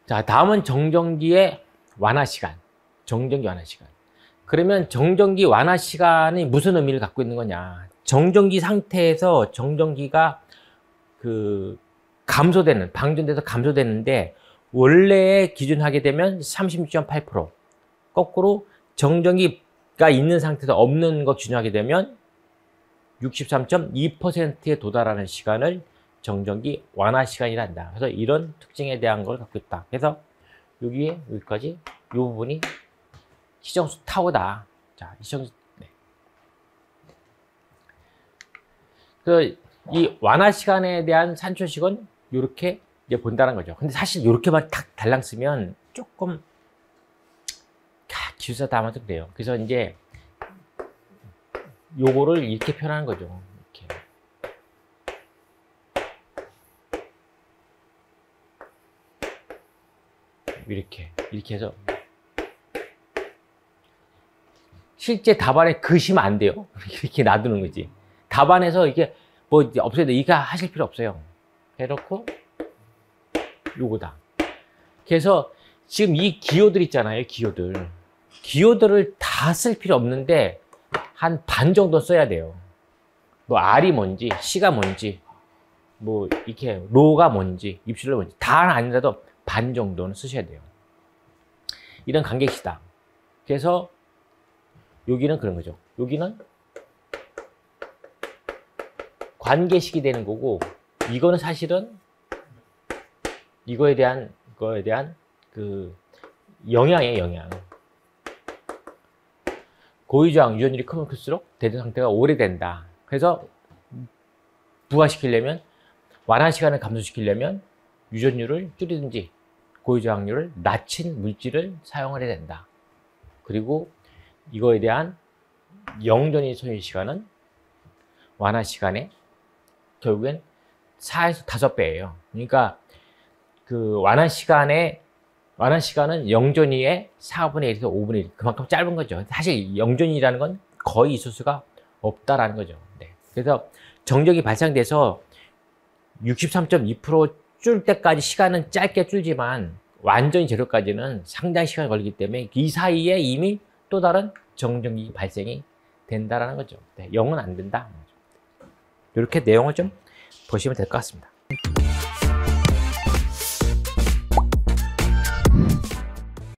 자, 다음은 정전기의 완화 시간. 정전기 완화 시간. 그러면 정전기 완화 시간이 무슨 의미를 갖고 있는 거냐? 정전기 상태에서 정전기가 감소되는, 방전돼서 감소되는데, 원래의 기준 하게 되면 36.8%. 거꾸로 정전기가 있는 상태에서 없는 거 기준하게 되면 63.2%에 도달하는 시간을 정전기 완화 시간이란다. 그래서 이런 특징에 대한 걸 갖고 있다. 그래서 여기까지 이 부분이 시정수 타오다. 자, 시정수. 네. 이 완화 시간에 대한 산초식은 이렇게 이제 본다는 거죠. 근데 사실 이렇게만 탁 달랑 쓰면 조금 기술사 담아도 그래요. 그래서 이제 요거를 이렇게 표현하는 거죠. 이렇게 해서 실제 답안에 그시면 안 돼요. 이렇게 놔두는 거지. 답안에서 이게 뭐 없어야 돼. 이거 하실 필요 없어요. 해놓고 요거다. 그래서 지금 이 기호들 있잖아요. 기호들을 다 쓸 필요 없는데 한 반 정도 써야 돼요. 뭐 R이 뭔지, C가 뭔지, 뭐 이렇게 로가 뭔지, 입술로 뭔지 다 아니라도 반 정도는 쓰셔야 돼요. 이런 관계식이다. 그래서 여기는 그런 거죠. 여기는 관계식이 되는 거고, 이거는 사실은 이거에 대한 그 영향이에요, 영향. 고유저항 유전율이 크면 클수록 대전 상태가 오래된다. 그래서 부하시키려면, 완화 시간을 감소시키려면 유전율을 줄이든지 고유저항률을 낮춘 물질을 사용을 해야 된다. 그리고 이거에 대한 영전이 소요 시간은 완화 시간에 결국엔 4에서 5배예요. 그러니까 그 완화 시간은 영전이의 4분의 1에서 5분의 1, 그만큼 짧은 거죠. 사실 영전이라는 건 거의 있을 수가 없다라는 거죠. 네. 그래서 정전기 발생돼서 63.2% 줄 때까지 시간은 짧게 줄지만 완전히 제로까지는 상당히 시간이 걸리기 때문에 이 사이에 이미 또 다른 정전기 발생이 된다라는 거죠. 네, 0은 안 된다. 이렇게 내용을 좀 보시면 될 것 같습니다.